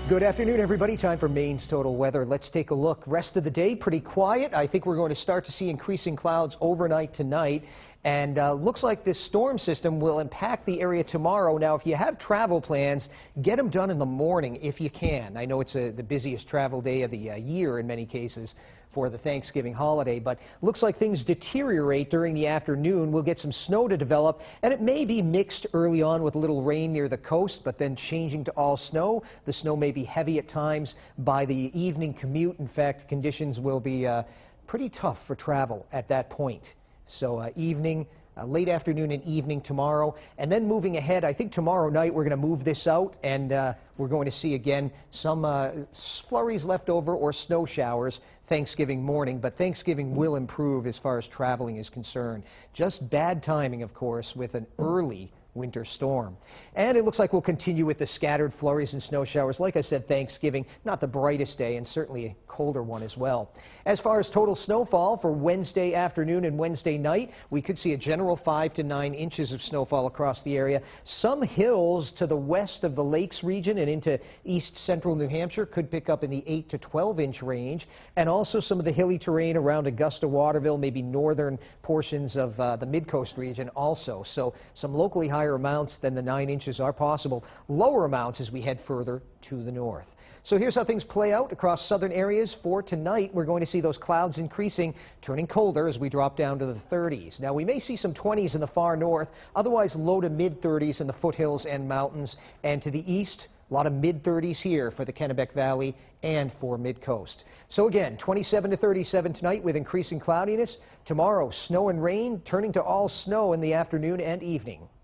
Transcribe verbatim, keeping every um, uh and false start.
Good afternoon, everybody. Time for Maine's Total Weather. Let's take a look. Rest of the day, pretty quiet. I think we're going to start to see increasing clouds overnight tonight. And uh, looks like this storm system will impact the area tomorrow. Now, if you have travel plans, get them done in the morning if you can. I know it's a, the busiest travel day of the uh, year in many cases for the Thanksgiving holiday, but looks like things deteriorate during the afternoon. We'll get some snow to develop, and it may be mixed early on with a little rain near the coast, but then changing to all snow. The snow may be heavy at times by the evening commute. In fact, conditions will be uh, pretty tough for travel at that point. So uh, evening, uh, late afternoon and evening tomorrow. And then moving ahead, I think tomorrow night we're going to move this out, and uh, we're going to see again some uh, flurries left over or snow showers Thanksgiving morning. But Thanksgiving will improve as far as traveling is concerned. Just bad timing, of course, with an early winter storm. And it looks like we'll continue with the scattered flurries and snow showers. Like I said, Thanksgiving, not the brightest day, and certainly a colder one as well. As far as total snowfall for Wednesday afternoon and Wednesday night, we could see a general five to nine inches of snowfall across the area. Some hills to the west of the Lakes region and into east central New Hampshire could pick up in the eight to twelve inch range, and also some of the hilly terrain around Augusta, Waterville, maybe northern portions of uh, the mid-coast region also. So some locally high higher amounts than the nine inches are possible. Lower amounts as we head further to the north. So here's how things play out across southern areas. For tonight, we're going to see those clouds increasing, turning colder as we drop down to the thirties. Now, we may see some twenties in the far north, otherwise low to mid thirties in the foothills and mountains. And to the east, a lot of mid thirties here for the Kennebec Valley and for mid-coast. So again, twenty-seven to thirty-seven tonight with increasing cloudiness. Tomorrow, snow and rain turning to all snow in the afternoon and evening.